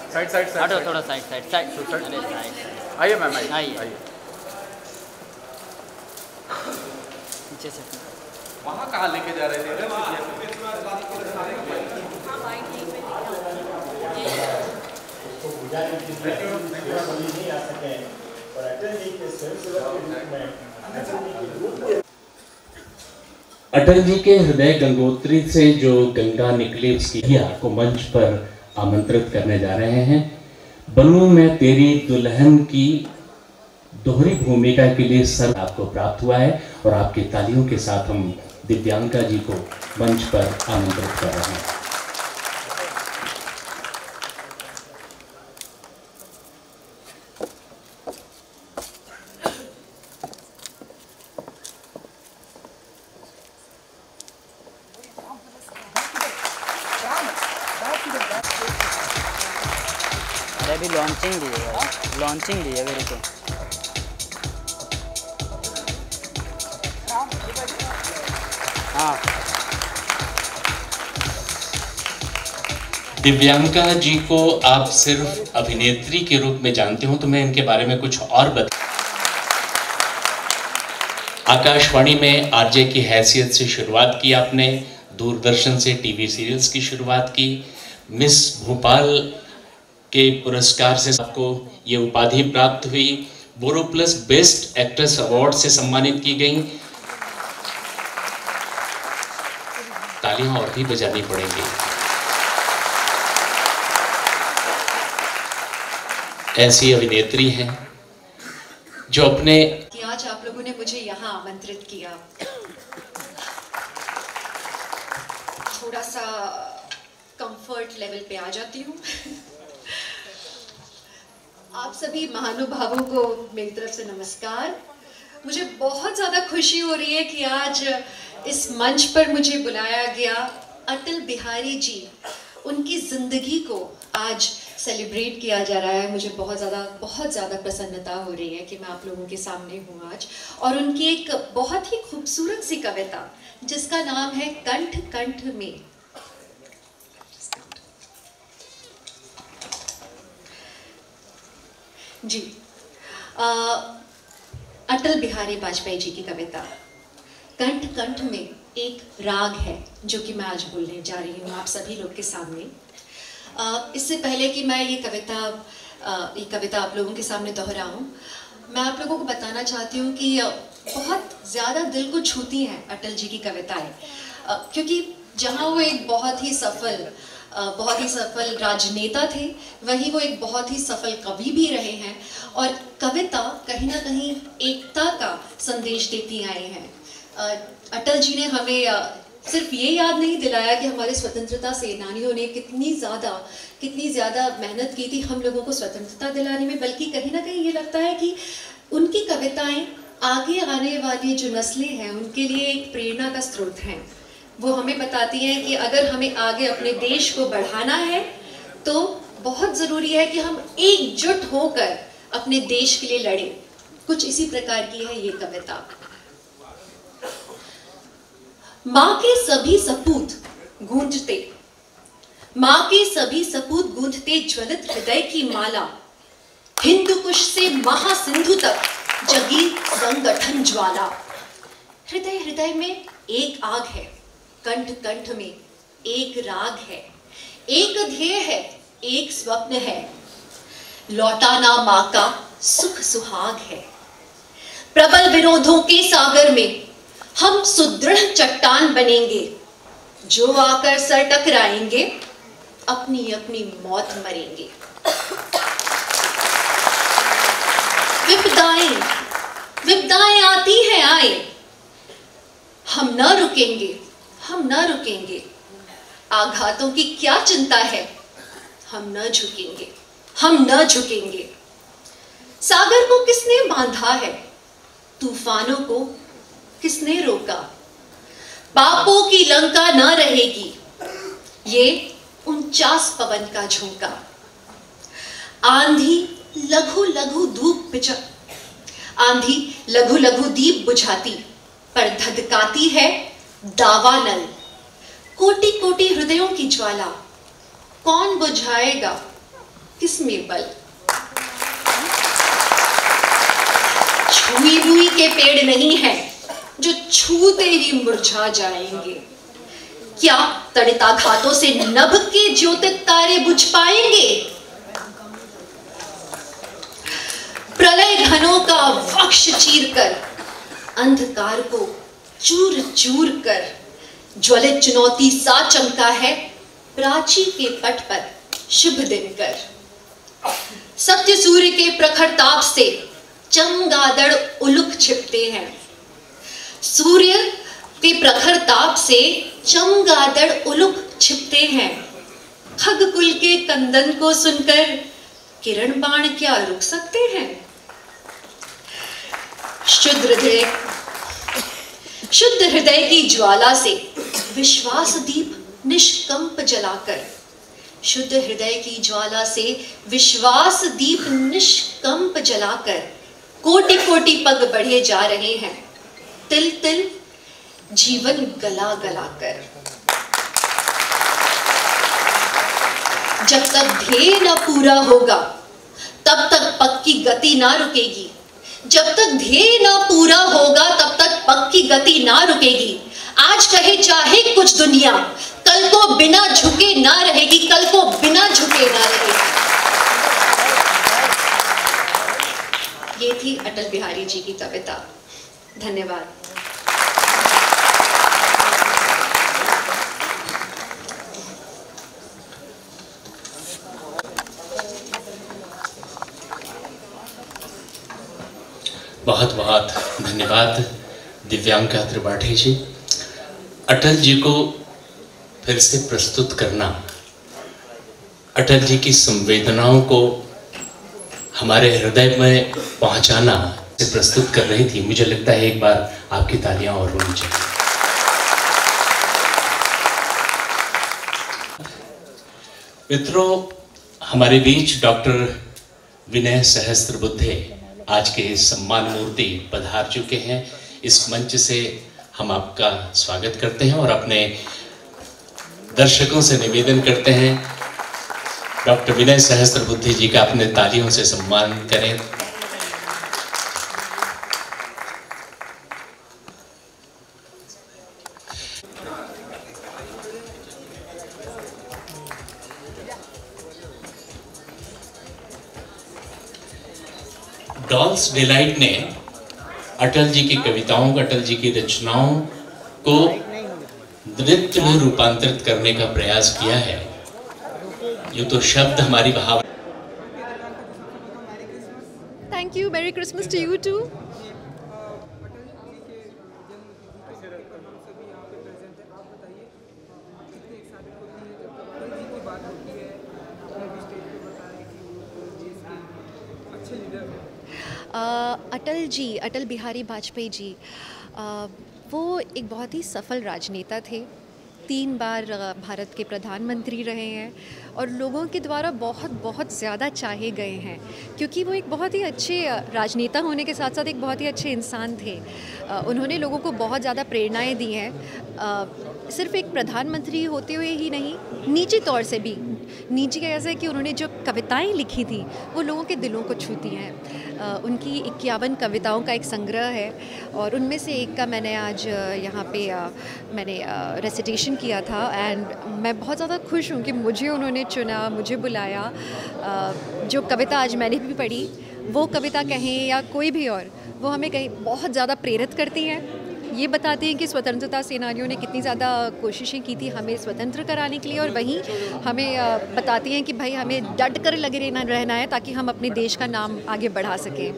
Side side side हटो थोड़ा side side side. अरे साइड आइए मैम आइए आइए पीछे से। वहाँ कहाँ लेके जा रहे थे? अटल जी के हृदय गंगोत्री से जो गंगा निकली उसकी आपको मंच पर आमंत्रित करने जा रहे हैं। बनूं मैं तेरी दुल्हन की दोहरी भूमिका के लिए सर आपको प्राप्त हुआ है और आपकी तालियों के साथ हम दिव्यांका जी को मंच पर आमंत्रित कर रहे हैं। अभी लॉन्चिंग दी है, लॉन्चिंग दी है मेरे को। हाँ दिव्यांका जी को आप सिर्फ अभिनेत्री के रूप में जानते हो, तो मैं इनके बारे में कुछ और बता। आकाशवाणी में आरजे की हैसियत से शुरुआत की आपने, दूरदर्शन से टीवी सीरियल्स की शुरुआत की, मिस भोपाल के पुरस्कार से आपको ये उपाधि प्राप्त हुई, Boroplus best actress award से सम्मानित की गई। तालियां और भी बजानी पड़ेंगी। ऐसी अभिनेत्री हैं जो अपने कि आज आप लोगों ने मुझे यहाँ आमंत्रित किया। थोड़ा सा कंफर्ट लेवल पे आ जाती हूँ। आप सभी महानुभावों को मेरी तरफ से नमस्कार। मुझे बहुत ज़्यादा खुशी हो रही है कि आज इस मंच पर मुझे बुलाया गया। अटल बिहारी जी, उनकी ज़िंदगी को आज सेलिब्रेट किया जा रहा है। मुझे बहुत ज़्यादा प्रसन्नता हो रही है कि मैं आप लोगों के सामने हूँ आज, और उनकी एक बहुत ही खूबसूरत सी कविता जिसका नाम है कंठ कंठ में। जी, अटल बिहारी वाजपेयी जी की कविता कंठ कंठ में एक राग है जो कि मैं आज बोलने जा रही हूँ आप सभी लोग के सामने। इससे पहले कि मैं ये कविता आप लोगों के सामने दोहराऊं, मैं आप लोगों को बताना चाहती हूँ कि बहुत ज़्यादा दिल को छूती हैं अटल जी की कविताएं, क्योंकि जहाँ वो एक बहुत ही सफल राजनेता थे, वहीं वो एक बहुत ही सफल कवि भी रहे हैं, और कविता कहीं ना कहीं एकता का संदेश देती आई हैं। अटल जी ने हमें सिर्फ ये याद नहीं दिलाया कि हमारे स्वतंत्रता सेनानियों ने कितनी ज़्यादा मेहनत की थी हम लोगों को स्वतंत्रता दिलाने में, बल्कि कहीं ना कहीं ये लगता है कि उनकी कविताएं आगे आने वाली जो नस्लें हैं उनके लिए एक प्रेरणा का स्रोत हैं। वो हमें बताती हैं कि अगर हमें आगे अपने देश को बढ़ाना है तो बहुत ज़रूरी है कि हम एकजुट होकर अपने देश के लिए लड़ें। कुछ इसी प्रकार की है ये कविता। माँ के सभी सपूत गूंजते ज्वलित हृदय की माला, हिंदू कुश से महासिंधु तक जगी संगठन ज्वाला। हृदय हृदय में एक आग है, कंठ कंठ में एक राग है, एक ध्येय है, एक स्वप्न है, लौटाना माँ का सुख सुहाग है। प्रबल विरोधों के सागर में हम सुदृढ़ चट्टान बनेंगे, जो आकर सर टकराएंगे अपनी अपनी मौत मरेंगे। विपदाएं आती हैं आए, हम न रुकेंगे, आघातों की क्या चिंता है, हम न झुकेंगे। सागर को किसने बांधा है, तूफानों को किसने रोका, पापों की लंका न रहेगी, ये 49 पवन का झोंका। आंधी लघु लघु दीप बुझाती, पर धधकाती है दावानल। कोटि कोटि हृदयों की ज्वाला कौन बुझाएगा, किसमें बल। छुई हुई के पेड़ नहीं है जो छूते ही मुरझा जाएंगे। क्या तड़िता घातों से नभ के ज्योतित तारे बुझ पाएंगे। प्रलय घनों का वक्ष चीर कर अंधकार को चूर चूर कर ज्वलित चुनौती सा चमका है प्राची के पट पर शुभ दिनकर। सत्य सूर्य के प्रखर ताप से चमगादड़ उलुक छिपते हैं। सूर्य के प्रखर ताप से चमगादड़ उलुक छिपते हैं। खगकुल के कंदन को सुनकर किरण बाण क्या रुक सकते हैं। शुद्ध हृदय की ज्वाला से विश्वास दीप निष्कंप जलाकर, शुद्ध हृदय की ज्वाला से विश्वास दीप निष्कंप जलाकर कोटि कोटि पग बढ़े जा रहे हैं, तिल तिल जीवन गला गला कर। जब तक ध्येय न पूरा होगा तब तक पग की गति ना रुकेगी। जब तक ध्येय न पूरा होगा तब तक पग की गति ना रुकेगी। आज कहे चाहे कुछ दुनिया, कल को बिना झुके ना रहेगी, कल को बिना झुके ना रहेगी। ये थी अटल बिहारी जी की कविता। धन्यवाद। बहुत बहुत धन्यवाद दिव्यांका त्रिपाठी जी। अटल जी को फिर से प्रस्तुत करना, अटल जी की संवेदनाओं को हमारे हृदय में पहुंचाना से प्रस्तुत कर रही थी। मुझे लगता है एक बार आपकी तालियां और होनी चाहिए। मित्रों, हमारे बीच डॉक्टर विनय सहस्त्रबुद्धे आज के सम्मान मूर्ति पधार चुके हैं। इस मंच से हम आपका स्वागत करते हैं और अपने दर्शकों से निवेदन करते हैं डॉक्टर विनय सहस्त्रबुद्धे जी का अपने तालियों से सम्मान करें। डॉल्स डिलाइट ने अटल जी की कविताओं को, अटल जी की रचनाओं को नृत्य में रूपांतरित करने का प्रयास किया है। ये तो शब्द हमारी भावना। Thank you, merry Christmas to you too. Atal Bihari Vajpayee ji वो एक बहुत ही सफल राजनेता थे। 3 बार भारत के प्रधानमंत्री रहे हैं और लोगों के द्वारा बहुत ज़्यादा चाहे गए हैं, क्योंकि वो एक बहुत ही अच्छे राजनेता होने के साथ साथ एक बहुत ही अच्छे इंसान थे। उन्होंने लोगों को बहुत ज़्यादा प्रेरणाएं दी हैं, सिर्फ एक प्रधानमंत्री होते हुए ही नहीं, निजी तौर से भी। निजी कैसे कि उन्होंने जो कविताएं लिखी थी वो लोगों के दिलों को छूती हैं। उनकी 51 कविताओं का एक संग्रह है और उनमें से एक का मैंने आज यहाँ पे मैंने रेसिटेशन किया था एंड मैं बहुत ज़्यादा खुश हूँ कि मुझे उन्होंने चुना, मुझे बुलाया। जो कविता आज मैंने भी पढ़ी, वो कविता कहें या कोई भी और, वो हमें कहीं बहुत ज़्यादा प्रेरित करती हैं। ये बताते हैं कि स्वतंत्रता सेनानियों ने कितनी ज़्यादा कोशिशें की थी हमें स्वतंत्र कराने के लिए, और वहीं हमें बताती हैं कि भाई हमें डट कर लगे रहना है ताकि हम अपने देश का नाम आगे बढ़ा सकें।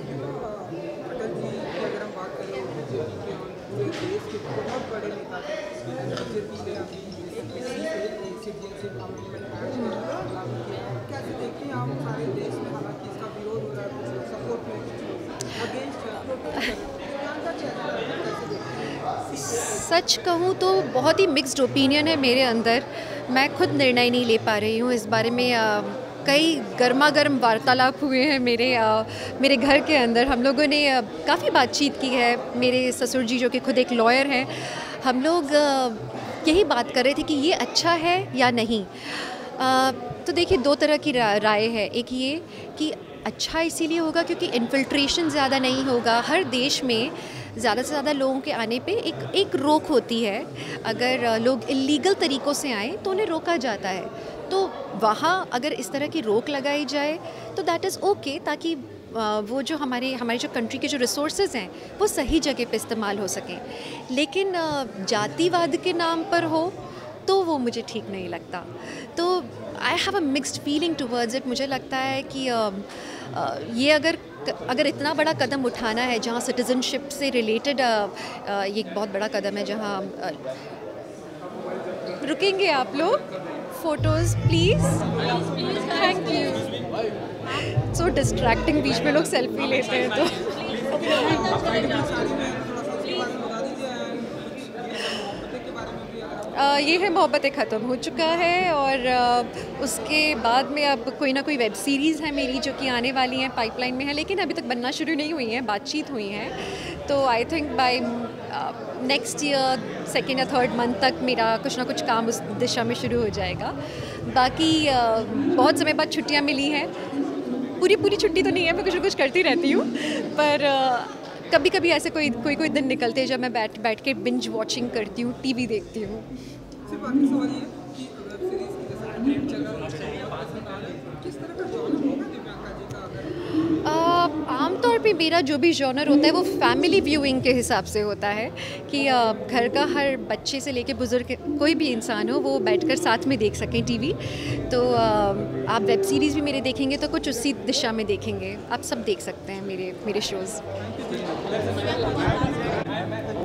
सच कहूँ तो बहुत ही मिक्स्ड ओपिनियन है मेरे अंदर। मैं खुद निर्णय नहीं ले पा रही हूँ इस बारे में। कई गर्मा गर्म वार्तालाप हुए हैं मेरे घर के अंदर। हम लोगों ने काफ़ी बातचीत की है। मेरे ससुर जी जो कि खुद एक लॉयर हैं, हम लोग यही बात कर रहे थे कि ये अच्छा है या नहीं। तो तो देखिए, दो तरह की राय है। एक ये कि अच्छा इसीलिए होगा क्योंकि इन्फिल्ट्रेशन ज़्यादा नहीं होगा। हर देश में ज़्यादा से ज़्यादा लोगों के आने पे एक रोक होती है। अगर लोग इलीगल तरीक़ों से आएँ तो उन्हें रोका जाता है। तो वहाँ अगर इस तरह की रोक लगाई जाए तो दैट इज़ ओके, ताकि वो जो हमारे जो कंट्री के जो रिसोर्सेज हैं वो सही जगह पे इस्तेमाल हो सकें। लेकिन जातिवाद के नाम पर हो तो वो मुझे ठीक नहीं लगता। तो I have a mixed feeling towards it. मुझे लगता है कि ये अगर इतना बड़ा कदम उठाना है जहाँ सिटीज़नशिप से रिलेटेड ये एक बहुत बड़ा कदम है, जहाँ रुकेंगे आप लोग? Photos please, thank you. So distracting, बीच में लोग सेल्फी लेते हैं तो ये है मोहब्बतें ख़त्म हो चुका है, और उसके बाद में अब कोई ना कोई वेब सीरीज़ है मेरी जो कि आने वाली हैं, पाइपलाइन में है, लेकिन अभी तक बनना शुरू नहीं हुई हैं, बातचीत हुई हैं। तो I think by next year 2nd या 3rd मंथ तक मेरा कुछ ना कुछ काम उस दिशा में शुरू हो जाएगा। बाकी बहुत समय बाद छुट्टियाँ मिली हैं। पूरी छुट्टी तो नहीं है, मैं कुछ ना कुछ करती रहती हूँ, पर कभी कभी ऐसे कोई दिन निकलते हैं जब मैं बैठ के बिंज वॉचिंग करती हूँ, टीवी देखती हूँ। आमतौर पे मेरा जो भी जॉनर होता है वो फैमिली व्यूइंग के हिसाब से होता है कि घर का हर बच्चे से लेके बुज़ुर्ग कोई भी इंसान हो वो बैठकर साथ में देख सकें टीवी। तो आप वेब सीरीज़ भी मेरे देखेंगे तो कुछ उसी दिशा में देखेंगे। आप सब देख सकते हैं मेरे शोज़।